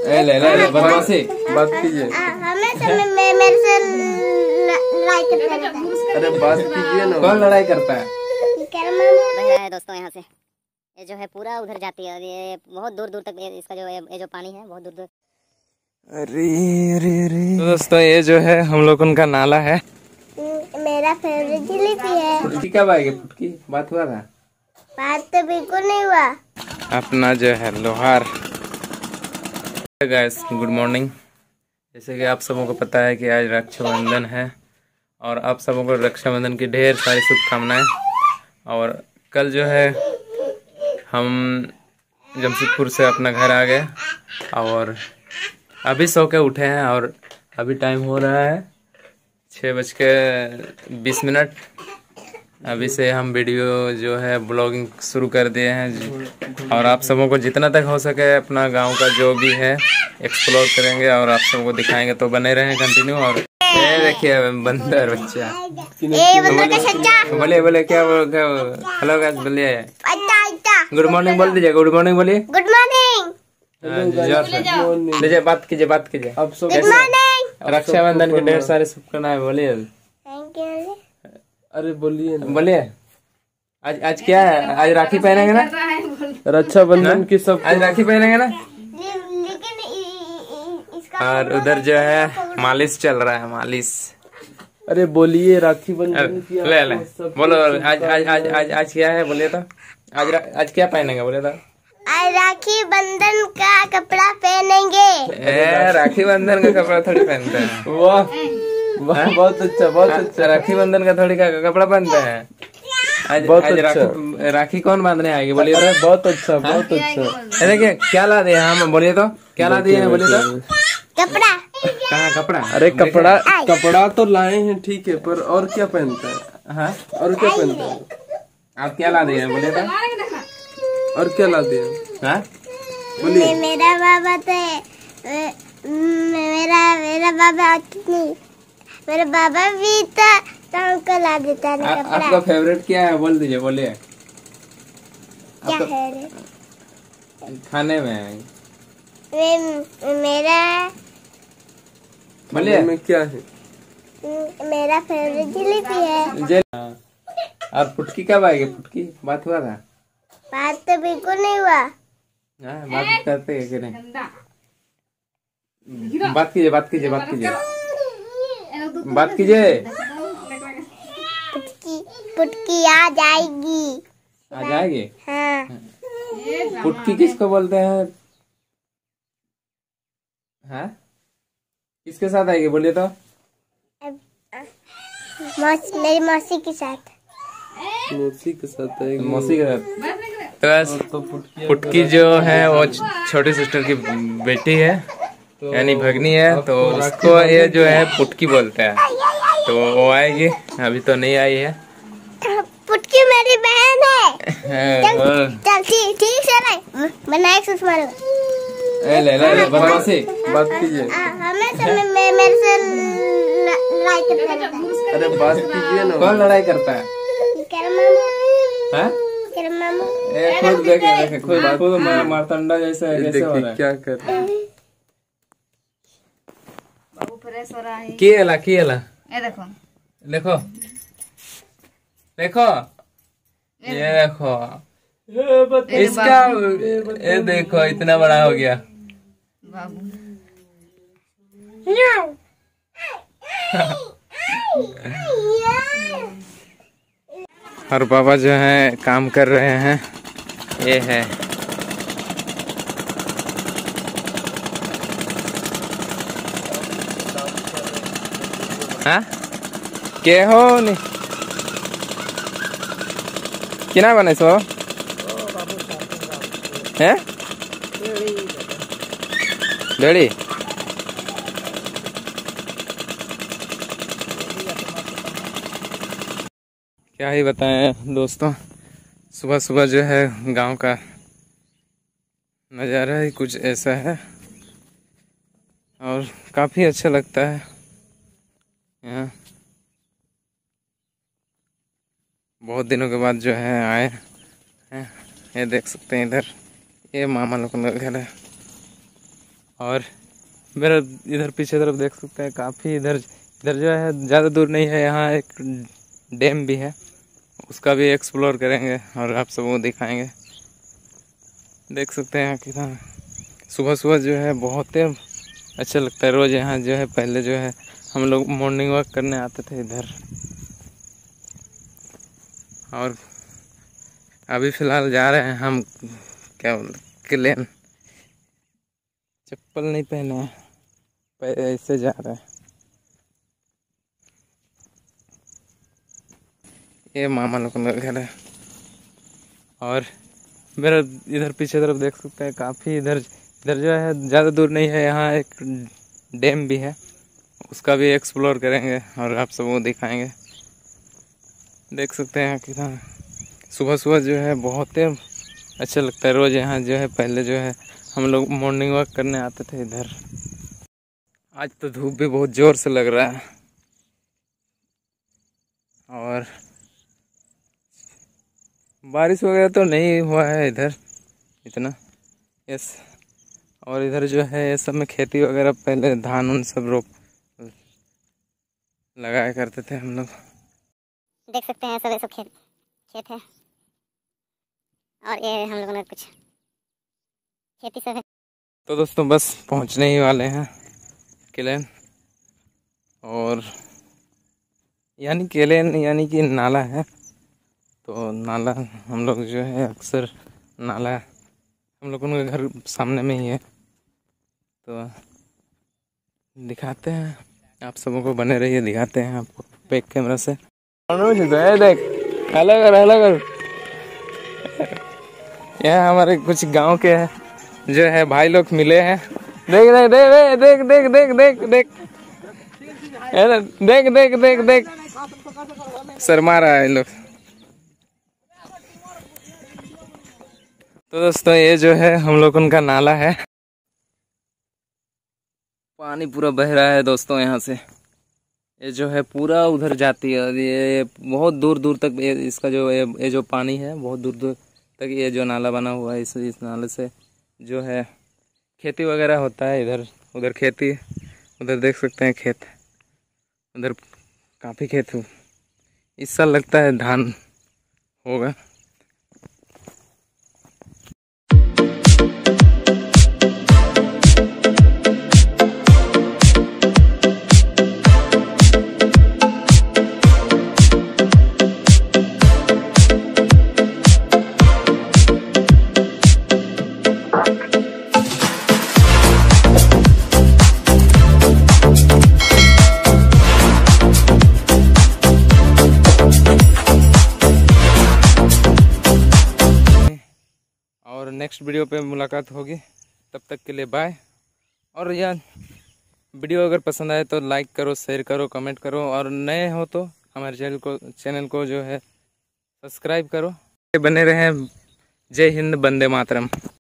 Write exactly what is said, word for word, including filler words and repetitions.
ए ले ले बदमाशी बात कीजिए। मेरे से लड़ाई करता है। अरे बात कीजिए ना। कौन लड़ाई करता है? है दोस्तों, यहाँ से ये जो है पूरा उधर जाती है और ये बहुत दूर दूर तक इसका जो ये जो पानी है बहुत दूर दूर। अरे अरे अरे तो दोस्तों ये जो है हम लोग उनका नाला है। मेरा फेवरेट जलेबी है। फुटकी कब आएगी? फुटकी बात हुआ था? बात तो बिल्कुल नहीं हुआ। अपना जो है लोहार। Guys good morning. जैसे कि आप सबों को पता है कि आज रक्षाबंधन है और आप सबों को रक्षाबंधन की ढेर सारी शुभकामनाएं। और कल जो है हम जमशेदपुर से अपना घर आ गए और अभी सो के उठे हैं और अभी टाइम हो रहा है छः बज के बीस मिनट। अभी से हम वीडियो जो है ब्लॉगिंग शुरू कर दिए हैं और आप सबों को जितना तक हो सके अपना गांव का जो भी है एक्सप्लोर करेंगे और आप सबको दिखाएंगे, तो बने रहें कंटिन्यू। और ये देखिए बंदर बच्चा बोले बोले क्या हेलो गाइस बोलिए गुड मॉर्निंग बोल दीजिए। गुड मॉर्निंग बोलिए। Good morning. लीजिए बात कीजिए बात कीजिए। अब सब गुड मॉर्निंग। रक्षाबंधन के ढेर सारे शुभकामनाएं बोलिए। Thank you. अरे बोलिए ना। बोलिए। आज आज क्या है? आज राखी पहनेंगे ना? रक्षाबंधन की सब आज राखी पहनेंगे ना? लेकिन इसका और उधर जो है मालिश चल रहा है, मालिश। अरे बोलिए राखी बंधन की ले ले बोलो। आज आज आज आज आज क्या है बोलिए तो। आज आज क्या पहनेंगे बोले तो। आज राखी बंधन का कपड़ा पहनेंगे। ए राखी बंधन का कपड़ा थोड़ी पहनते हैं। वाह वाह बहुत अच्छा बहुत अच्छा। राखी बंधन का थोड़ी का कपड़ा पहनते हैं। आज बहुत आज अच्छा। राखी राखी कौन बांधने आएगी बोलिए तो। बहुत अच्छा बहुत अच्छा। देखिए क्या ला दिए हम बोलिए तो। क्या ला दिए बोलिए तो। कपड़ा कहाँ कपड़ा? अरे कपड़ा कपड़ा तो लाए हैं ठीक है, पर और क्या पहनता है? हाँ और क्या पहनता है? आप क्या ला दिए बोलिए तो। और क्या ला दिए? हाँ बोलिए। मेरा बाबा तो मेरा मेरा बाबा नहीं, मेरा बाबा भी था तो हमको ला देता है कपड़ा। आपका फेवरेट क्या है बोल दीजिए बोलिए। क्या है रे? खाने में वे- मेरा बोलिए। में क्या है? मेरा फेवरेट जलेबी है। जे और फुटकी कब आएगी? फुटकी बात हुआ था? बात तो बिल्कुल नहीं हुआ। हाँ, बात करते हैं कि नहीं? बात कीजिए बात कीजिए बात कीजिए बात कीजिए। पुटकी पुटकी आ जाएगी। आ जाएगी? हाँ। फुटकी किसको बोलते हैं? हाँ किसके साथ आएगी बोलिए तो। मौस, मेरी मौसी के साथ। मौसी के साथ आएगी। मौसी के साथ। तो बस फुटकी जो है वो छोटी सिस्टर की बेटी है यानी भगनी है, तो उसको ये जो है पुटकी बोलते हैं। तो वो आएगी, अभी तो नहीं आई है। पुटकी मेरी बहन है। चल हाँ। चल ठीक ठीक से नहीं बनाए सुषमा। ए ले ले बदमाशी बात कीजिए। हमेशा मेरे से लड़ाई करता है। अरे बात कीजिए ना। कौन लड़ाई करता है? तेरा मामा हाँ? तेरा मामा ए खुद देखे देखे खुद खुद मारतंडा जैसा है, कैसे हो रहा देखिए है? क्या कर रहे हैं। बाबू फ्रेश हो रहा है। किएला किएला ये देखो देखो देखो ये देखो इसका ये देखो इतना बड़ा हो गया। बाबू और बाबा जो है काम कर रहे हैं। ये है हाँ के हो नहीं किना बने सो हैं डेढ़ी क्या ही बताएं दोस्तों। सुबह सुबह जो है गांव का नज़ारा ही कुछ ऐसा है और काफ़ी अच्छा लगता है यहाँ। बहुत दिनों के बाद जो है आए हैं। ये देख सकते हैं इधर ये मामा लोग का घर है और मेरा इधर पीछे तरफ देख सकते हैं, काफ़ी इधर इधर जो है ज़्यादा दूर नहीं है, यहाँ एक डैम भी है, उसका भी एक्सप्लोर करेंगे और आप सबको दिखाएंगे। देख सकते हैं कितना सुबह सुबह जो है बहुत ही अच्छा लगता है। रोज़ यहाँ जो है पहले जो है हम लोग मॉर्निंग वॉक करने आते थे इधर, और अभी फ़िलहाल जा रहे हैं हम क्या क्लेन, चप्पल नहीं पहने हैं, ऐसे जा रहे हैं। ये मामा लोग का घर है, और मेरा इधर पीछे तरफ देख सकते हैं, काफ़ी इधर इधर जो है ज़्यादा दूर नहीं है, यहाँ एक डैम भी है, उसका भी एक्सप्लोर करेंगे और आप सबको दिखाएंगे। देख सकते हैं कितना सुबह सुबह जो है बहुत ही अच्छा लगता है। रोज़ यहाँ जो है पहले जो है हम लोग मॉर्निंग वॉक करने आते थे इधर। आज तो धूप भी बहुत ज़ोर से लग रहा है, और बारिश वगैरह तो नहीं हुआ है इधर इतना। यस, और इधर जो है ये सब में खेती वगैरह पहले धान उन सब रोप लगाया करते थे हम लोग। देख सकते हैं सब ये सब खेत खेत है, और ये हम लोगों ने कुछ खेती सब है। तो दोस्तों बस पहुंचने ही वाले हैं क्लेन, और यानी क्लेन यानी कि नाला है, तो नाला हम लोग जो है अक्सर नाला हम लोगों के घर सामने में ही है, तो दिखाते हैं आप सबों को, बने रहिए, दिखाते हैं आपको बैक कैमरा से। देख हेलो कर हेलो कर यहाँ हमारे कुछ गांव के जो है भाई लोग मिले हैं। देख देख देख देख देख देख देख देख देख देख देख देख शर्मा रहा है इन लोग। तो दोस्तों ये जो है हम लोग उनका नाला है, पानी पूरा बह रहा है दोस्तों यहाँ से। ये जो है पूरा उधर जाती है, ये बहुत दूर दूर तक ये इसका जो ये, ये जो पानी है बहुत दूर दूर तक ये जो नाला बना हुआ है, इस इस नाले से जो है खेती वगैरह होता है। इधर उधर खेती, उधर देख सकते हैं खेत, उधर काफ़ी खेत हो। इस साल लगता है धान होगा। और नेक्स्ट वीडियो पे मुलाकात होगी, तब तक के लिए बाय। और यह वीडियो अगर पसंद आए तो लाइक करो, शेयर करो, कमेंट करो, और नए हो तो हमारे चैनल को चैनल को जो है सब्सक्राइब करो। बने रहें। जय हिंद, वंदे मातरम।